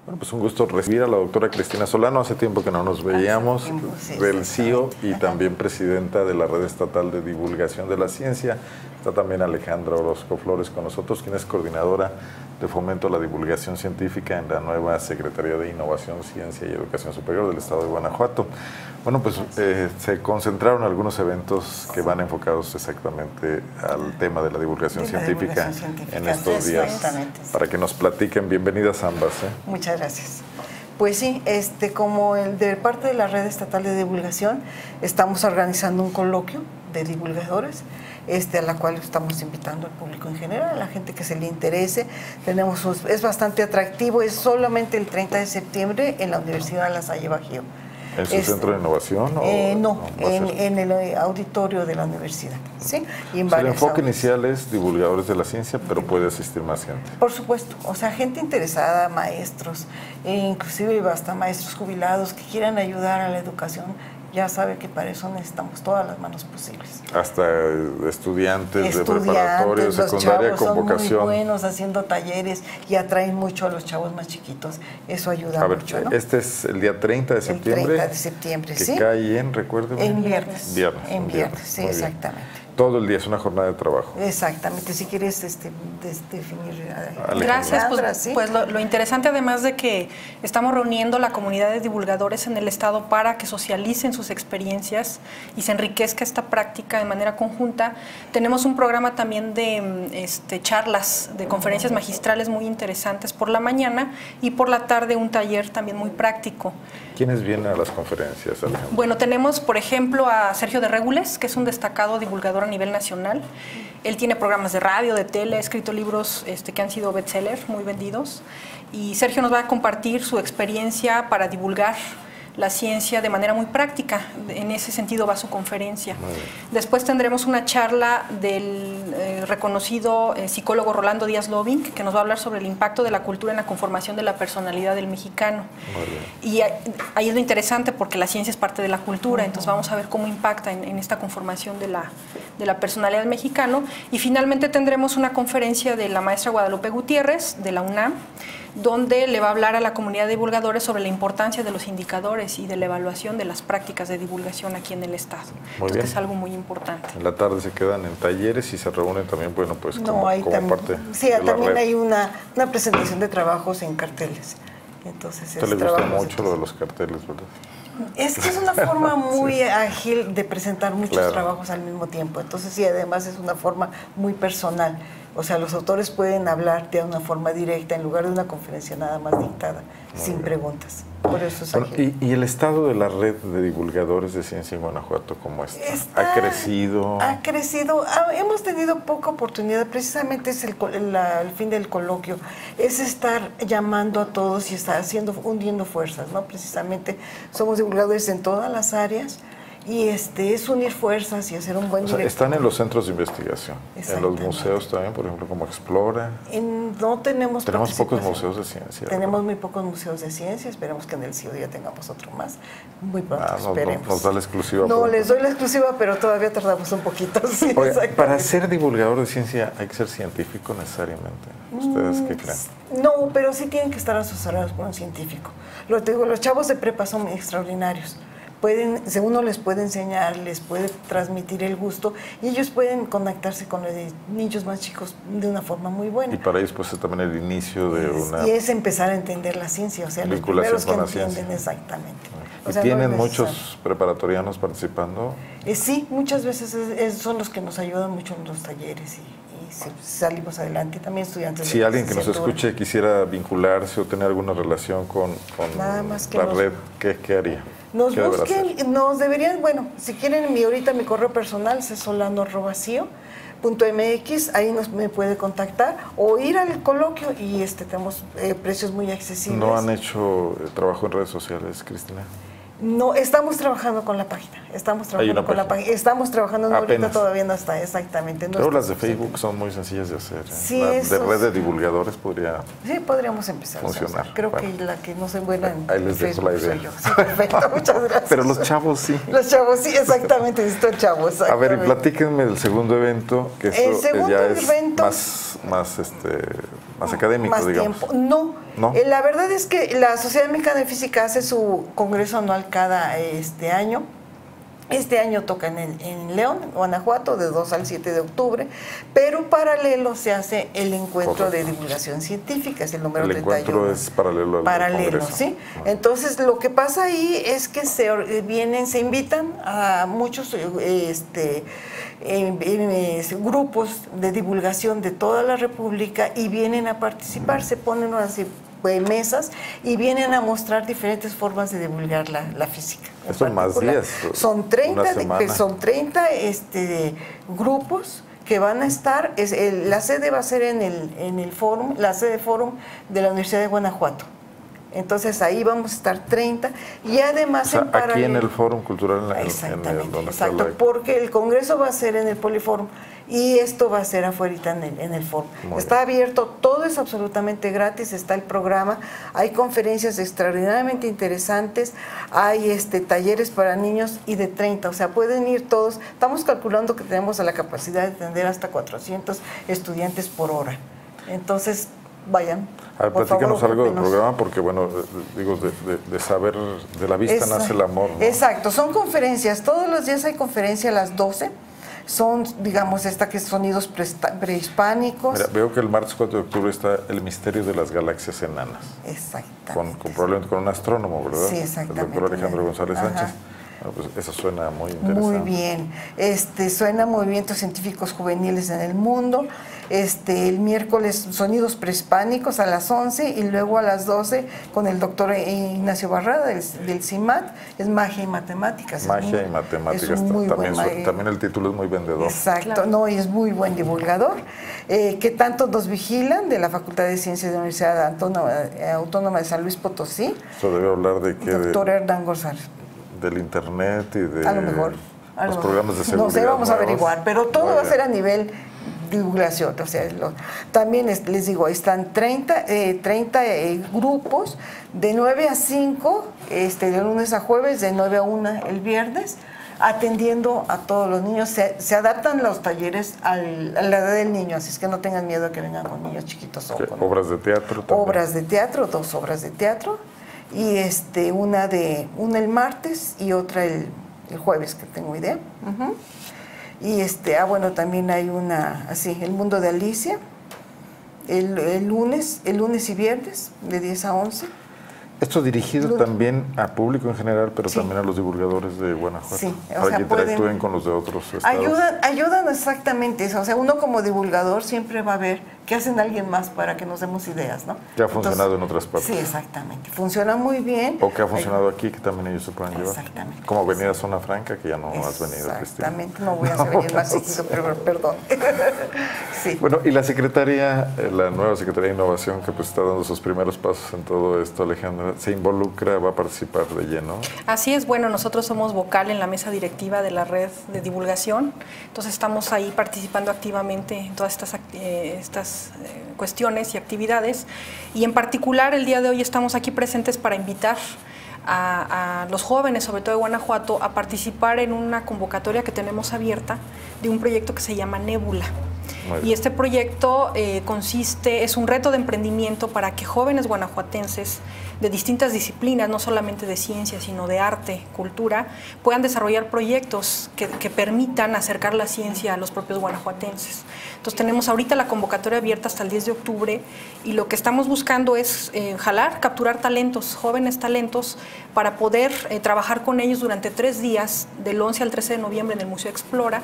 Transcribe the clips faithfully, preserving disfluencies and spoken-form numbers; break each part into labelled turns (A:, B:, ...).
A: Bueno, pues un gusto recibir a la doctora Cristina Solano. Hace tiempo que no nos veíamos,
B: tiempo, sí,
A: del C E O y
B: Ajá.
A: también presidenta de la Red Estatal de Divulgación de la Ciencia. Está también Alejandra Orozco Flores con nosotros, quien es coordinadora de Fomento a la Divulgación Científica en la nueva Secretaría de Innovación, Ciencia y Educación Superior del Estado de Guanajuato. Bueno, pues eh, se concentraron algunos eventos que van enfocados exactamente al tema de la divulgación,
B: de la
A: científica,
B: divulgación científica
A: en estos días.
B: Exactamente.
A: Para que nos platiquen. Bienvenidas ambas. ¿eh?
B: Muchas gracias. Pues sí, este, como el de parte de la Red Estatal de Divulgación, estamos organizando un coloquio de divulgadores, este, a la cual estamos invitando al público en general, a la gente que se le interese. Tenemos, es bastante atractivo, es solamente el treinta de septiembre en la Universidad La Salle Bajío.
A: ¿En su
B: Este,
A: centro de innovación? O,
B: eh, no,
A: no
B: en, en el auditorio de la universidad. ¿Sí? Y en
A: o sea, el enfoque
B: aulas.
A: inicial es divulgadores de la ciencia, pero puede asistir más gente.
B: Por supuesto, o sea, gente interesada, maestros, e inclusive hasta maestros jubilados que quieran ayudar a la educación. Ya sabe que para eso necesitamos todas las manos posibles.
A: Hasta estudiantes,
B: Estudiantes
A: de preparatoria,
B: los
A: secundaria,
B: chavos
A: con
B: son
A: vocación.
B: muy buenos haciendo talleres y atraen mucho a los chavos más chiquitos. Eso ayuda
A: A ver,
B: mucho, ¿no?
A: este es el día treinta de septiembre.
B: El treinta de septiembre,
A: que
B: sí.
A: Que cae en, recuérdeme.
B: En viernes.
A: Viernes.
B: En
A: un
B: viernes, sí,
A: Muy bien.
B: exactamente.
A: Todo el día es una jornada de trabajo.
B: Exactamente, si quieres este, des- definir.
A: Alejandra.
C: Gracias,
B: Alejandra,
C: pues,
B: ¿sí?
C: pues lo, lo interesante además de que estamos reuniendo la comunidad de divulgadores en el Estado para que socialicen sus experiencias y se enriquezca esta práctica de manera conjunta, tenemos un programa también de este, charlas, de conferencias magistrales muy interesantes por la mañana y por la tarde un taller también muy práctico.
A: ¿Quiénes vienen a las conferencias, Alejandra?
C: Bueno, tenemos, por ejemplo, a Sergio de Régules, que es un destacado divulgador a nivel nacional. Él tiene programas de radio, de tele, ha escrito libros este, que han sido bestseller, muy vendidos. Y Sergio nos va a compartir su experiencia para divulgar la ciencia de manera muy práctica. En ese sentido va su conferencia. Después tendremos una charla del eh, reconocido eh, psicólogo Rolando Díaz Lobing, que nos va a hablar sobre el impacto de la cultura en la conformación de la personalidad del mexicano. Y ahí es lo interesante porque la ciencia es parte de la cultura, entonces vamos a ver cómo impacta en, en esta conformación de la, de la personalidad del mexicano. Y finalmente tendremos una conferencia de la maestra Guadalupe Gutiérrez, de la UNAM, donde le va a hablar a la comunidad de divulgadores sobre la importancia de los indicadores y de la evaluación de las prácticas de divulgación aquí en el Estado.
A: Muy
C: Entonces
A: bien.
C: es algo muy importante.
A: En la tarde se quedan en talleres y se reúnen también, bueno, pues como,
B: No, hay
A: como
B: también,
A: parte
B: sí,
A: de la
B: también
A: red.
B: hay una, una presentación de trabajos en carteles. Entonces,
A: A usted le
B: es
A: gusta
B: trabajos,
A: mucho lo de los carteles, ¿verdad?
B: Es que es una forma muy ágil de presentar muchos
A: Claro.
B: trabajos al mismo tiempo. Entonces, sí, además es una forma muy personal. O sea, los autores pueden hablar de una forma directa en lugar de una conferencia nada más dictada,
A: Muy
B: sin
A: bien.
B: preguntas. Por eso es
A: Bueno,
B: ágil.
A: y, y el estado de la red de divulgadores de ciencia en Guanajuato, ¿cómo está?
B: Está-
A: ¿Ha crecido?
B: Ha crecido. Ah, hemos tenido poca oportunidad, precisamente es el, co- la- el fin del coloquio, es estar llamando a todos y estar haciendo, hundiendo fuerzas, ¿no? Precisamente somos divulgadores en todas las áreas y este es unir fuerzas y hacer un buen
A: O sea,
B: director.
A: están en los centros de investigación, en los
B: Exactamente.
A: museos también, por ejemplo, como Explora.
B: En- no tenemos
A: Tenemos pocos
B: participación.
A: museos de ciencia.
B: Tenemos
A: ¿verdad?
B: muy pocos museos de ciencia, esperemos que en el C I O ya tengamos otro más, muy pronto,
A: Ah, nos,
B: esperemos.
A: nos da la exclusiva.
B: No,
A: pronto.
B: les doy la exclusiva, pero todavía tardamos un poquito. Sí,
A: Oiga,
B: exactamente.
A: para ser divulgador de ciencia hay que ser científico necesariamente. ¿Ustedes qué creen?
B: No, pero sí tienen que estar asesorados por un científico. Lo te digo, los chavos de prepa son extraordinarios. Pueden, uno les puede enseñar, les puede transmitir el gusto y ellos pueden conectarse con los de niños más chicos de una forma muy buena.
A: Y para ellos pues es también el inicio de
B: Es-
A: una...
B: y es empezar a entender la ciencia, o sea, los
A: Vinculación
B: primeros que
A: con la
B: entienden
A: ciencia.
B: exactamente.
A: ¿Y
B: O sea, no
A: tienen
B: es necesario.
A: muchos preparatorianos participando?
B: Eh, sí, muchas veces es- es- son los que nos ayudan mucho en los talleres y, y sí, salimos adelante. Y también estudiantes
A: Si
B: de
A: alguien que nos
B: licenciatura.
A: escuche quisiera vincularse o tener alguna relación con, con
B: Nada más que
A: la
B: nos-
A: red, ¿qué, qué haría?
B: Nos
A: ¿Qué deberá hacer?
B: busquen, nos deberían, bueno, si quieren mi ahorita mi correo personal es solano arroba c i o punto m x, ahí nos me puede contactar o ir al coloquio y este tenemos eh, precios muy accesibles.
A: ¿No han hecho eh, trabajo en redes sociales, Cristina?
B: No, estamos trabajando con la página, estamos
A: Hay una
B: trabajando con la
A: página.
B: página, estamos trabajando, no, ahorita
A: Apenas.
B: todavía no está, exactamente. no
A: Pero las de
B: está-
A: Facebook son muy sencillas de hacer. ¿eh?
B: Sí,
A: La de
B: eso
A: red de
B: sí.
A: divulgadores podría...
B: Sí, podríamos empezar. a
A: Funcionar.
B: usar. Creo
A: Bueno.
B: que la que no soy buena en
A: Ahí les dejo
B: Facebook
A: la idea.
B: soy yo. Sí, perfecto, muchas gracias.
A: Pero los chavos sí.
B: Los chavos, sí, exactamente, necesito el chavo,
A: A ver, y
B: exactamente.
A: platíquenme del segundo evento, que
B: El
A: esto eh,
B: segundo
A: ya es
B: evento-
A: más, más, este, más académico,
B: Más
A: digamos.
B: tiempo. No,
A: ¿No?
B: Eh, la verdad es que la Sociedad Mexicana de Física hace su congreso anual cada este año. Este año toca en, el, en León, Guanajuato, de dos al siete de octubre, pero paralelo se hace el encuentro Correcto. de divulgación científica, es el número
A: el
B: treinta y uno. El
A: encuentro es paralelo al
B: Paralelo,
A: congreso.
B: ¿sí? Entonces, lo que pasa ahí es que se vienen, se invitan a muchos este, en, en, grupos de divulgación de toda la República y vienen a participar, se ponen así mesas y vienen a mostrar diferentes formas de divulgar la, la física.
A: Son más días.
B: Son treinta, son treinta este, grupos que van a estar, es, el, la sede va a ser en el, en el fórum, la sede fórum de la Universidad de Guanajuato. Entonces ahí vamos a estar treinta y además
A: o sea,
B: en paralelo,
A: aquí en el Fórum Cultural en,
B: exactamente,
A: en el, donde
B: exacto,
A: está la...
B: porque el congreso va a ser en el Poliforum y esto va a ser afuera en el, en el foro. Muy está bien. abierto, todo es absolutamente gratis, está el programa, hay conferencias extraordinariamente interesantes, hay este talleres para niños y de treinta, o sea, pueden ir todos. Estamos calculando que tenemos la capacidad de atender hasta cuatrocientos estudiantes por hora. Entonces, vayan.
A: A ver, platícanos algo del programa, porque bueno, digo, de, de, de saber, de la vista Exacto. nace el amor, ¿no?
B: Exacto, son conferencias, todos los días hay conferencia a las doce, son, digamos, esta que es sonidos prehispánicos.
A: Mira, veo que el martes cuatro de octubre está el misterio de las galaxias enanas.
B: Exactamente.
A: Con, con, probablemente con un astrónomo, ¿verdad?
B: Sí, exactamente.
A: El doctor Alejandro González Ajá. Sánchez. Bueno, pues eso suena muy interesante.
B: Muy bien. Este, suena Movimientos Científicos Juveniles en el Mundo. Este, el miércoles Sonidos Prehispánicos a las once y luego a las doce con el doctor Ignacio Barrada del, del CIMAT, es Magia y Matemáticas.
A: Magia y Matemáticas, también, buen, también el título es muy vendedor.
B: Exacto, claro. No, y es muy buen divulgador. Eh, que tanto nos vigilan de la Facultad de Ciencias de la Universidad Autónoma, Autónoma de San Luis Potosí.
A: Eso debe hablar de que...
B: Doctor
A: de,
B: Hernán González.
A: Del internet y de
B: a lo mejor, a
A: los
B: lo
A: programas
B: mejor.
A: de seguridad.
B: No sé, vamos
A: nuevos.
B: a averiguar, pero todo Muy va bien. a ser a nivel divulgación. O sea, lo, también es, les digo, están treinta, eh, treinta eh, grupos de nueve a cinco, este, de lunes a jueves, de nueve a una el viernes, atendiendo a todos los niños. Se, se adaptan los talleres al, a la edad del niño, así es que no tengan miedo de que vengan con niños chiquitos. O con,
A: obras de teatro también.
B: Obras de teatro, dos obras de teatro. Y este una de una el martes y otra el, el jueves, que tengo idea. Uh-huh. Y este, ah bueno, también hay una así, El Mundo de Alicia, el, el lunes, el lunes y viernes, de diez a once.
A: Esto dirigido lunes. también a público en general, pero sí. también a los divulgadores de Guanajuato,
B: sí,
A: para sea, que interactúen pueden, con los de otros estados.
B: Ayudan, ayudan exactamente eso, o sea, uno como divulgador siempre va a ver qué hacen alguien más para que nos demos ideas, ¿no?
A: Que ha funcionado Entonces, en otras partes.
B: Sí, exactamente, funciona muy bien.
A: O que ha funcionado Ay, aquí, que también ellos se pueden llevar.
B: Exactamente.
A: Como venir a Zona Franca, que ya no has venido.
B: Exactamente, no voy a venir más seguido, pero perdón.
A: Sí. Bueno, y la secretaria, la nueva Secretaría de Innovación, que pues está dando sus primeros pasos en todo esto, Alejandra, se involucra, va a participar de lleno.
C: Así es, bueno, nosotros somos vocal en la mesa directiva de la red de divulgación, entonces estamos ahí participando activamente en todas estas, eh, estas eh, cuestiones y actividades, y en particular el día de hoy estamos aquí presentes para invitar A, a los jóvenes, sobre todo de Guanajuato, a participar en una convocatoria que tenemos abierta de un proyecto que se llama Nébula. Y este proyecto eh, consiste, es un reto de emprendimiento para que jóvenes guanajuatenses de distintas disciplinas, no solamente de ciencia, sino de arte, cultura, puedan desarrollar proyectos que, que permitan acercar la ciencia a los propios guanajuatenses. Entonces tenemos ahorita la convocatoria abierta hasta el diez de octubre y lo que estamos buscando es eh, jalar, capturar talentos, jóvenes talentos, para poder eh, trabajar con ellos durante tres días, del once al trece de noviembre en el Museo Explora,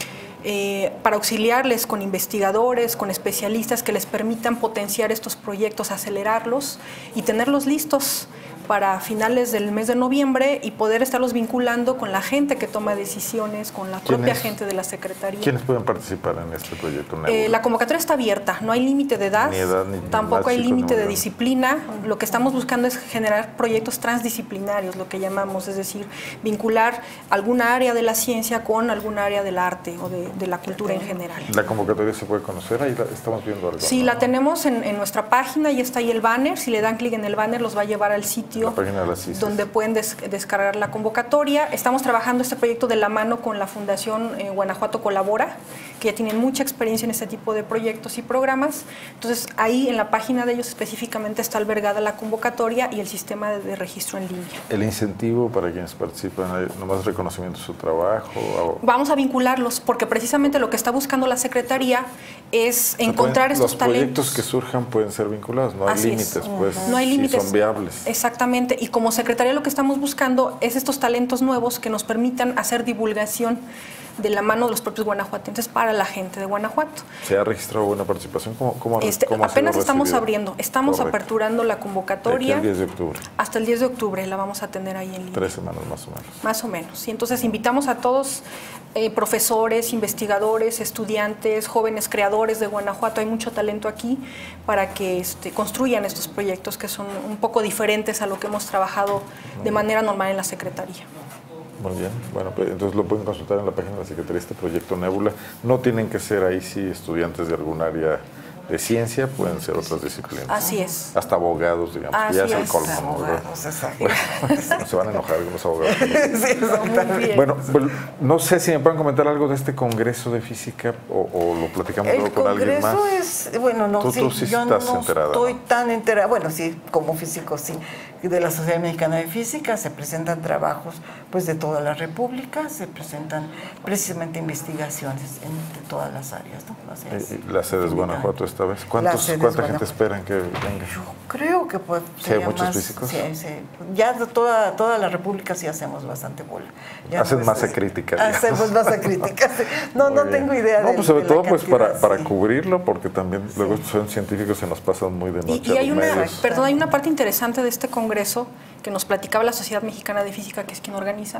C: Eh, para auxiliarles con investigadores, con especialistas que les permitan potenciar estos proyectos, acelerarlos y tenerlos listos para finales del mes de noviembre y poder estarlos vinculando con la gente que toma decisiones, con la propia gente de la Secretaría.
A: ¿Quiénes pueden participar en este proyecto?
C: Eh, la convocatoria está abierta, no hay límite de edad,
A: ni edad ni
C: tampoco hay límite de disciplina. Lo que estamos buscando es generar proyectos transdisciplinarios, lo que llamamos, es decir, vincular alguna área de la ciencia con alguna área del arte o de, de la cultura en general.
A: ¿La convocatoria se puede conocer? Ahí la, estamos viendo algo.
C: Sí, ¿no? La tenemos en, en nuestra página y está ahí el banner. Si le dan clic en el banner los va a llevar al sitio sitio
A: la página de la CICES,
C: donde pueden des descargar la convocatoria. Estamos trabajando este proyecto de la mano con la Fundación eh, Guanajuato Colabora, que ya tienen mucha experiencia en este tipo de proyectos y programas. Entonces, ahí en la página de ellos específicamente está albergada la convocatoria y el sistema de, de registro en línea.
A: ¿El incentivo para quienes participan, nomás reconocimiento de su trabajo?
C: Vamos a vincularlos, porque precisamente lo que está buscando la Secretaría es encontrar
A: pueden,
C: estos
A: los
C: talentos.
A: Los proyectos que surjan pueden ser vinculados, no hay
C: Así
A: límites,
C: es.
A: pues,
C: no hay límites.
A: Si son viables.
C: Exactamente, y como Secretaría lo que estamos buscando es estos talentos nuevos que nos permitan hacer divulgación de la mano de los propios guanajuatenses para la gente de Guanajuato.
A: ¿Se ha registrado buena participación? ¿Cómo, cómo,
C: este,
A: cómo
C: apenas estamos
A: recibido?
C: abriendo, estamos
A: Correcto.
C: aperturando la convocatoria.
A: ¿De aquí al diez de octubre?
C: Hasta el diez de octubre la vamos a tener ahí en línea.
A: Tres semanas más o menos.
C: Más o menos. Y entonces invitamos a todos, eh, profesores, investigadores, estudiantes, jóvenes creadores de Guanajuato, hay mucho talento aquí, para que este, construyan estos proyectos que son un poco diferentes a lo que hemos trabajado de manera normal en la Secretaría.
A: Muy bien, bueno, pues entonces lo pueden consultar en la página de la Secretaría, este proyecto Nébula. No tienen que ser ahí sí estudiantes de algún área de ciencia, pueden ser otras disciplinas.
C: Así es.
A: Hasta abogados, digamos,
C: Así
A: que ya es el
C: es.
A: colmo, ¿no?
B: Abogados, exacto.
A: Bueno, se van a enojar con los abogados.
B: Sí, exactamente.
A: Bueno, pues, no sé si me pueden comentar algo de este Congreso de Física o, o lo platicamos
B: El
A: luego con alguien más.
B: Congreso es, bueno, no,
A: Tú,
B: sí,
A: tú sí
B: yo
A: estás
B: no
A: enterada,
B: estoy
A: ¿no?
B: tan enterada, bueno, sí, como físico, sí, de la Sociedad Mexicana de Física se presentan trabajos pues de toda la República, se presentan precisamente investigaciones en, de todas las áreas, ¿no? O sea,
A: Y- y la sede es Guanajuato esta vez. ¿Cuántos,
B: sede es
A: ¿Cuánta gente
B: Guanajuato.
A: esperan que venga?
B: Yo creo que pues,
A: ¿Sí hay
B: sería
A: muchos
B: más,
A: físicos?
B: sí, sí. Ya de toda, toda la República sí hacemos bastante bola. Ya
A: Hacen
B: no es-
A: masa crítica, digamos.
B: Hacemos masa crítica. sí. No,
A: Muy
B: no
A: bien.
B: tengo idea
A: No,
B: de
A: pues sobre
B: de
A: todo
B: la
A: pues para,
B: cantidad,
A: para
B: sí.
A: cubrirlo, porque también luego son científicos se nos pasan muy de noche
C: Y, y
A: a
C: hay
A: los
C: una,
A: medios.
C: perdón, hay una parte interesante de este congreso que nos platicaba la Sociedad Mexicana de Física, que es quien organiza,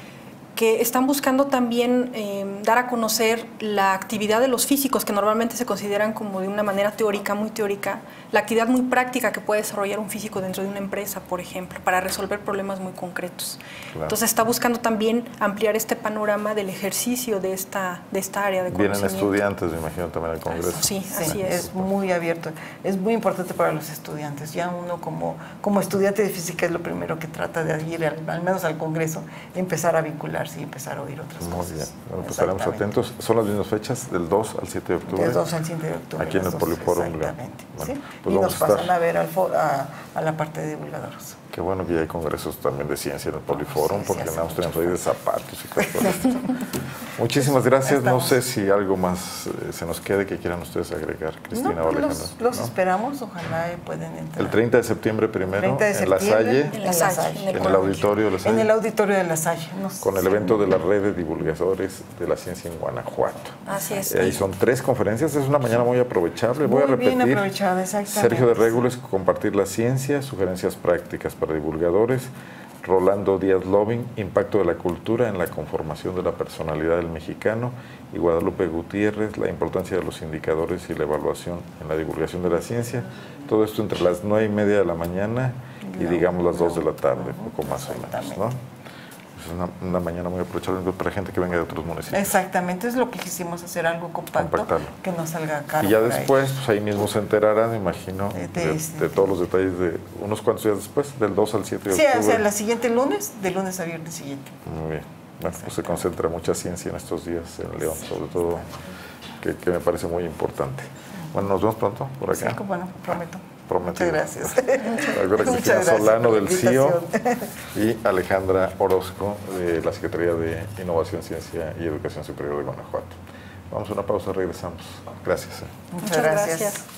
C: que están buscando también eh, dar a conocer la actividad de los físicos, que normalmente se consideran como de una manera teórica, muy teórica, la actividad muy práctica que puede desarrollar un físico dentro de una empresa, por ejemplo, para resolver problemas muy concretos.
A: Claro.
C: Entonces está buscando también ampliar este panorama del ejercicio de esta, de esta área de
A: Vienen
C: conocimiento.
A: estudiantes, me imagino, también al Congreso.
C: Sí,
B: Sí,
C: así es.
B: es muy abierto, es muy importante para los estudiantes. Ya uno como, como estudiante de física es lo primero que trata de ir, al, al menos al Congreso, empezar a vincularse y empezar a oír otras
A: Muy
B: cosas.
A: bien, bueno, pues estaremos
B: Exactamente.
A: atentos. Son las mismas fechas, del dos al siete de octubre.
B: Del dos al siete de octubre.
A: Aquí en
B: las
A: el
B: dos,
A: Poliforum León.
B: Exactamente.
A: Bueno,
B: ¿sí?
A: pues
B: y
A: vamos
B: nos
A: a estar.
B: pasan a ver al fo- a, a la parte de divulgadores.
A: Qué bueno que ya hay congresos también de ciencia en el Poliforum,
B: Sí, sí,
A: porque
B: hace
A: nada más
B: mucho
A: tenemos ahí de zapatos y cosas por el estilo. Muchísimas gracias.
B: Estamos.
A: No sé si algo más eh, se nos quede que quieran ustedes agregar, Cristina
B: No,
A: o
B: pues
A: Alejandra.
B: los, los
A: ¿no?
B: esperamos, ojalá pueden entrar.
A: El treinta de septiembre primero,
B: treinta de
A: en La
B: septiembre,
A: Salle,
C: En La Salle, en el
A: en el
C: coloquio.
A: auditorio de La Salle,
B: En el auditorio de La Salle. No sé
A: con el
B: si-
A: evento de la red de divulgadores de la ciencia en Guanajuato.
C: Así es.
A: Eh, Ahí son tres conferencias, es una mañana muy aprovechable. Voy a
B: Muy bien
A: repetir.
B: aprovechada, exactamente.
A: Sergio de Régules, compartir la ciencia, sugerencias prácticas para divulgadores. Rolando Díaz Lobin, impacto de la cultura en la conformación de la personalidad del mexicano. Y Guadalupe Gutiérrez, la importancia de los indicadores y la evaluación en la divulgación de la ciencia. Todo esto entre las nueve y media de la mañana y
B: No,
A: digamos las dos de la
B: no,
A: tarde,
B: no,
A: poco más o menos,
B: exactamente.
A: ¿no? Es una, una mañana muy aprovechable para gente que venga de otros municipios.
B: Exactamente, es lo que quisimos hacer, algo compacto,
A: Compactarlo.
B: que no salga caro.
A: Y ya
B: por ahí.
A: después, pues ahí mismo se enterarán, me imagino,
B: De-
A: de,
B: de este-
A: de todos los detalles de unos cuantos días después, del dos al siete de
B: Sí,
A: octubre.
B: o sea, la siguiente lunes, de lunes a viernes siguiente.
A: Muy bien. Bueno, pues se concentra mucha ciencia en estos días en León, sobre todo, que, que me parece muy importante. Bueno, nos vemos pronto por acá.
B: Sí, bueno, prometo.
A: Prometido.
B: Muchas gracias.
A: Recuerda
B: Muchas
A: Cristina
B: gracias
A: Solano
B: por la
A: del C I O
B: invitación.
A: y Alejandra Orozco de la Secretaría de Innovación, Ciencia y Educación Superior de Guanajuato. Vamos a una pausa, regresamos. Gracias.
B: Muchas,
C: Muchas
B: gracias.
C: gracias.